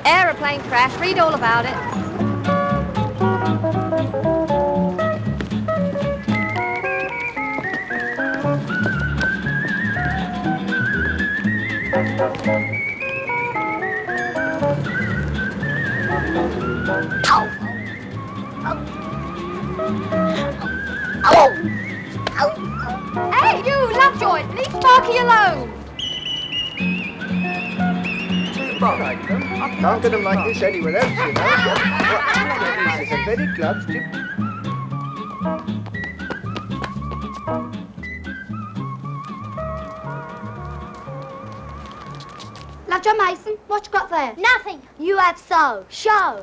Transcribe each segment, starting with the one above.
Aeroplane crash. Read all about it. Hey, you, Lovejoy, leave Sparky alone. Like them. I can't get them like this anywhere else, you know. These are very gloves. Lovejoy Mason, what you got there? Nothing. You have so. Show.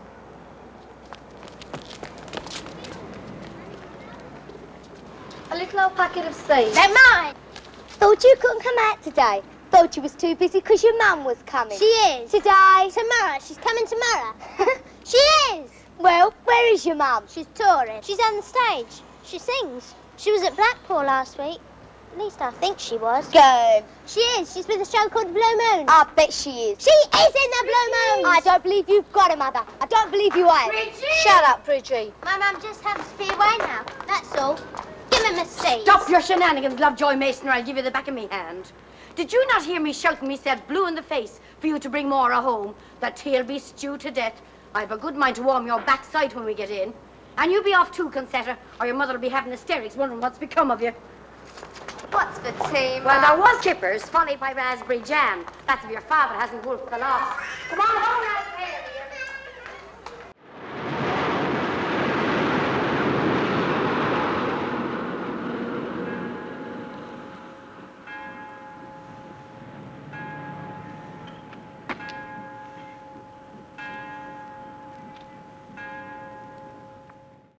A little old packet of seeds. They're mine. Thought you couldn't come out today. Thought you was too busy because your mum was coming. She is. Today. Tomorrow. She's coming tomorrow. She is. Well, where is your mum? She's touring. She's on the stage. She sings. She was at Blackpool last week. At least I think she was. Good. She is. She's with a show called The Blue Moon. I bet she is. She is in The Blue Moon. I don't believe you've got her, Mother. I don't believe you ain't. Bridgie! Shut up, Bridgie. My mum just happens to be away now. That's all. Give him a seat. Stop your shenanigans, Lovejoy Mason, or I'll give you the back of me hand. Did you not hear me shouting myself blue in the face for you to bring Maura home? That he'll be stewed to death. I've a good mind to warm your backside when we get in. And you be off too, Concetta, or your mother'll be having hysterics wondering what's become of you. What's for tea, Well, Mum? there was kippers, followed by raspberry jam. That's if your father hasn't wolfed the lot. Come on home now.